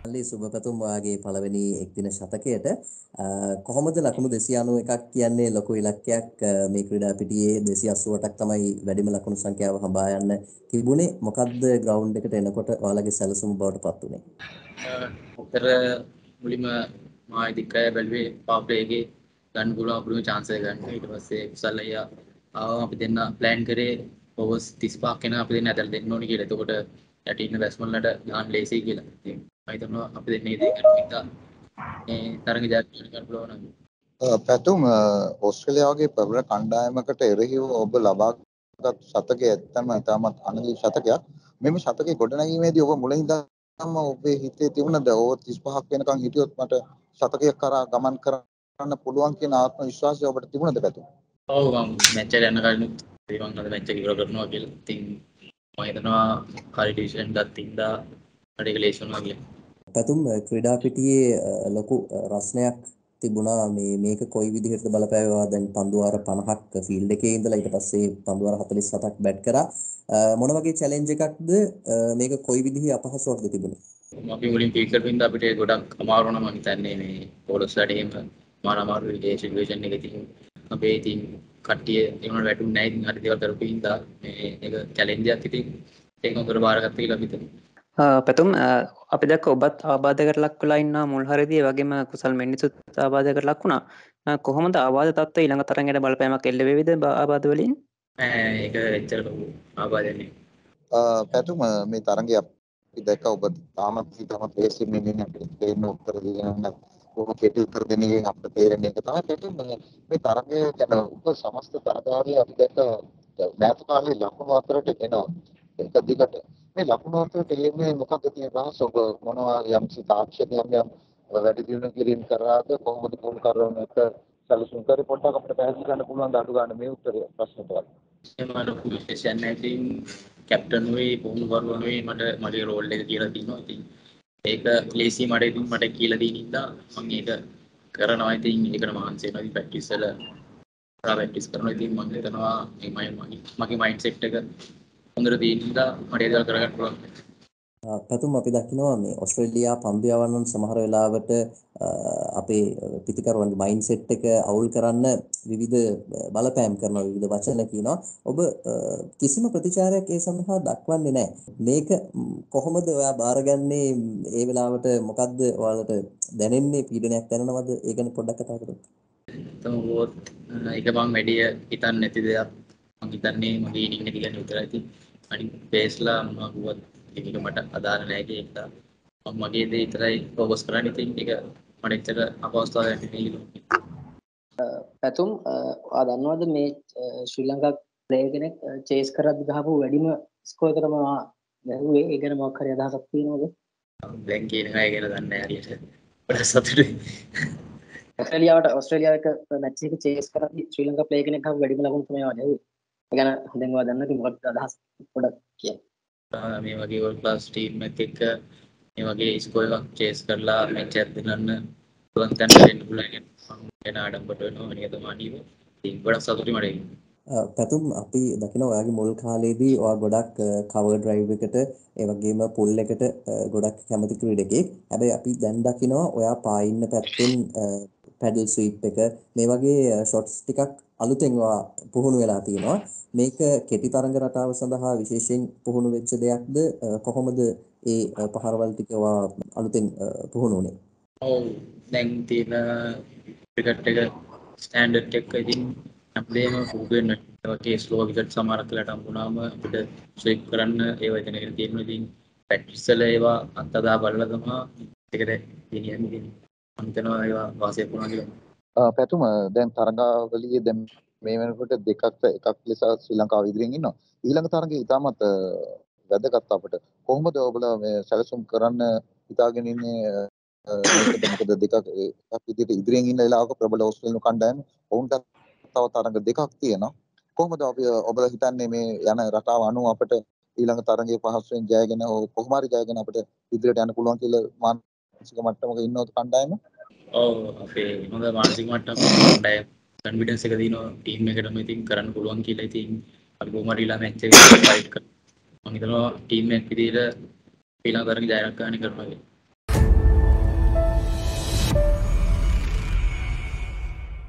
අලි සුබපැතුම් වාගේ පළවෙනි එක්දින ශතකයට කොහොමද ලකුණු 291ක් කියන්නේ ලොකු ඉලක්කයක් මේ ක්‍රීඩා පිටියේ 288ක් තමයි වැඩිම ලකුණු සංඛ්‍යාව හඹා යන්න තිබුණේ මොකද්ද ග්‍රවුන්ඩ් එකට එනකොට ඔයාලගේ සැලසුම බවට පත් උනේ? උතර මුලින්ම මා ඉදිකය බැලුවේ පාප්ලේ එකේ ගන්න පුළුවන් අපිට chance එක ගන්න. ඊට පස්සේ කුසල් අයියා ආවම අපි දෙන්න plan කරේ overs 35ක් වෙන අපි දෙන්න ඇදලා දෙන්න ඕනේ කියලා. එතකොට යට ඉන්න බැස්මන්ලට ගන්න ලේසියි කියලා. ඉතින් මම හිතනවා අපි දෙන්නේ දේ කරලා මේ තරඟ ජයග්‍රහණය කරන්න පුළුවන් නම්. පැතුම් ඕස්ට්‍රේලියාවගේ ප්‍රබල කණ්ඩායමකට එරෙහිව ඔබ ලබාගත් ශතකය ඇත්තම ඉතාමත් අනලි ශතකයක්. මෙම ශතකයේ ගොඩනැගීමේදී ඔබ මුලින් ඉඳන්ම ඔබේ හිතේ තිබුණද ඕවර් 35ක් වෙනකන් හිටියොත් මට ශතකයක් කරා ගමන් කරන්න පුළුවන් කියන ආත්ම විශ්වාසය ඔබට තිබුණද පැතුම්? ඔව් මම මැච් එකට යන කලින් මම අද මැච් එක ඉවර කරනවා කියලා. ඉතින් මම හිතනවා හරි ඩිසිෂන් ගත්තින්දා මට ඒක ලේසි වුණා කියලා. පැතුම් ක්‍රීඩා පිටියේ ලොකු රස්නයක් තිබුණා මේක කොයි විදිහටද බලපෑවා දැන් පන්දු වාර 50ක් ෆීල්ඩ් එකේ ඉඳලා ඊට පස්සේ පන්දු වාර 47ක් බැට් කරා මොන වගේ චැලෙන්ජ් එකක්ද මේක කොයි විදිහේ අපහසුයක්ද තිබුණේ? අපි මුලින් පීක් කරපින්ද අපිට ගොඩක් අමාරු වුණා මම හිතන්නේ මේ පොලොස් වැඩේම මාන අමාරු ඒ සිටුේෂන් එකේ තියෙන අපේ ඉතින් කට්ටිය ඒනොට වැටුන්නේ නැහැ ඉතින් හරි දේවල් කරපින්දා මේ ඒක චැලෙන්ජ් එකක් ඉතින් ඒක උතර බාරගත්ත කියලා අපි හිතනවා. පැතුම් අපි දැක්ක ඔබත් ආබාධකට ලක් වෙලා ඉන්නා මුල් හරිදී වගේම කුසල් මෙන්ඩිසුත් ආබාධකට ලක් වුණා. කොහොමද ආබාධ තත්ත්වය ඊළඟ තරඟයට බලපෑමක් එල්ල වෙවිද ආබාධ වලින්? ඒක එච්චර ලොකු ආබාධයක් නෙවෙයි. පැතුම මේ තරඟය අපි දැක්ක ඔබ තාමත් ලේසියෙන් ඉන්නේ අපිට දෙන්න උත්තර දෙන්න කොහොම කෙටි උත්තර දෙන්නේ අපිට තේරෙන්නේ ඒක තමයි පැතුම මේ තරඟය ගැන ඔබ සමස්ත තරගාවලිය අපි දැක්ක මෑත කාලේ ලකුණු අතරට එනවා. එක දිගට මේ ලකුණු අතරට එන්නේ මොකක්ද කියන රහස ඔබ මොනවා යම් තාක්ෂණයක් යම් වැඩි දියුණු කිරීම කරාද කොහොමද පුහුණු කරන එක සැලසුම් කරේ පොඩ්ඩක් අපිට පැහැදිලි කරන්න පුළුවන් ද අඩු ගන්න මේ උත්තරය ප්‍රශ්නට වල. මම විශේෂයෙන් නැතිනම් කැප්ටන් වෙයි පුහුණු කරනවා නෙවෙයි මට මගේ රෝල් එක කියලා තියෙනවා. ඉතින් ඒක ලේසි මට කියලා දෙන ඉඳා මම ඒක කරනවා. ඉතින් ඒකට මහන්සි වෙනවා. ඉතින් ප්‍රැක්ටිස් වල ප්‍රැක්ටිස් කරනවා. ඉතින් මම හිතනවා මගේ මයින්ඩ් සෙට් එක හොඳට තියෙන ඉඳා මට ඒක කරගන්න පුළුවන්. පැතුම් අපි දකිනවා මේ ඕස්ට්‍රේලියා පන්දු යවන්නන් සමහර වෙලාවට අපේ පිටිකරුවන්ගේ මයින්ඩ් සෙට් එක අවුල් කරන්න විවිධ බලපෑම් කරනවා විවිධ වචන කියනවා. ඔබ කිසිම ප්‍රතිචාරයක් ඒ සඳහා දක්වන්නේ නැහැ. මේක කොහොමද ඔයා බාරගන්නේ? ඒ වෙලාවට මොකද්ද ඔයාලට දැනෙන්නේ? පීඩනයක් දැනෙනවද? ඒ ගැන පොඩ්ඩක් කතා කරමු. ඒක මම වැඩි හිතන්නේ නැති දෙයක්. මම හිතන්නේ මගේ ඉනිං එක ගැන විතරයි. ඉතින් අනිත් බේස්ලා මොනවද ඒක මට අදාළ නැහැ කියන එක. මම මගේ දේ විතරයි ફોකස් කරන්නේ. ඉතින් ඒක මට එච්චර අපහසුතාවයක් නෙවෙයි. පැතුම් දන්නවද මේ ශ්‍රී ලංකා ප්ලේයර් කෙනෙක් චේස් කරද්දි ගහපු වැඩිම ස්කෝර් එක තමයි ගැහුවේ. ඒ ගැන මොකක් හරි අදහසක් තියෙනවද? දැන් කියන එක ගැන දන්නේ නැහැ හරියට. පොඩ්ඩක් සතුටුයි. ඕස්ට්‍රේලියාව එක මැච් එක චේස් කරද්දි ශ්‍රී ලංකා ප්ලේයර් කෙනෙක් ගහපු වැඩිම ලකුණු තමයි ගැහුවේ. ඒ ගැන දැන් ඔයා දන්නවද මොකක්ද අදහස් පොඩ්ඩක් කියන්න. මේ වගේ වර්ල්ඩ් ක්ලාස් ටීම් එකක මේ වගේ ස්කෝර් එකක් චේස් කරලා මැච් එකක් දෙන්න පුළුවන් තැන දෙන්න පුළුවන් කියන ආඩම්බරට වෙනවා නියතමානීව. ඉතින් ගොඩක් සතුටුයි මට. පැතුම් අපි දකිනවා ඔයාගේ මුල් කාලේදී ඔයා ගොඩක් කවර් ඩ්‍රයිව් එකට ඒ වගේම පුල් එකට ගොඩක් කැමති ක්‍රීඩකෙක්. හැබැයි අපි දැන් දකිනවා ඔයා පායින්න පැත්තෙන් පැඩල් ස්වීප් එක මේ වගේ ෂොට්ස් ටිකක් අලුතෙන් ඔයා පුහුණු වෙලා තියෙනවා. මේක කෙටි තරඟ රටාව සඳහා විශේෂයෙන් පුහුණු වෙච්ච දෙයක්ද? කොහොමද ඒ පහරවල් ටික ඔයා අලුතෙන් පුහුණු වුනේ? ඔව් දැන් තියෙන ක්‍රිකට් එක ස්ටෑන්ඩඩ් එක ඉතින් අපේම පුරුදු වෙන්න වගේ ස්ලෝ විකට් සමහරක් වෙලාට හම්බුනාම අපිට ස්විප් කරන්න ඒ වචන එක තියෙනවා. ඉතින් ප්‍රැක්ටිස් වල ඒවා අත්දැක බලලා තමයි ඒකට ගෙනියන්නේ. මම හිතනවා ඒවා වාසියක් වුණා කියලා. පැතුම දැන් තරගාවලියේ දැන් මේ වෙනකොට එකක් ලෙස ශ්‍රී ලංකාව ඉදිරියෙන් ඉන්නවා. ඊළඟ තරගයේ ඉතාමත් වැදගත් අපිට. කොහොමද ඔබලා මේ සැලසුම් කරන්න හිතාගෙන ඉන්නේ මේකද? මොකද එකක් විදිහට ඉදිරියෙන් ඉන්න වෙලාවක ප්‍රබල ඕස්ට්‍රේලියානු කණ්ඩායම ඔවුන්ට තව තරඟ දෙකක් තියෙනවා. කොහොමද ඔබලා හිතන්නේ මේ යන රටාව අනුව අපිට ඊළඟ තරගයේ පහසුවෙන් ජයගෙන කොහොම හරි ජයගෙන අපිට ඉදිරියට යන්න පුළුවන් කියලා මානසික මට්ටමක ඉන්නවද කණ්ඩායම? ඔව් අපේ හොඳ මානසික මට්ටමක කන්ෆිඩන්ස් එක දිනනවා ටීම් එකටම ඉතින් කරන්න පුළුවන් කියලා. ඉතින් අපි කොහොම හරි ඊළඟ මැච් එකේ ෆයිට් කරනවා. මම හිතනවා ටීම් එක විදිහට ඊළඟ තරග ජයග්‍රහණය කරනවා කියලා.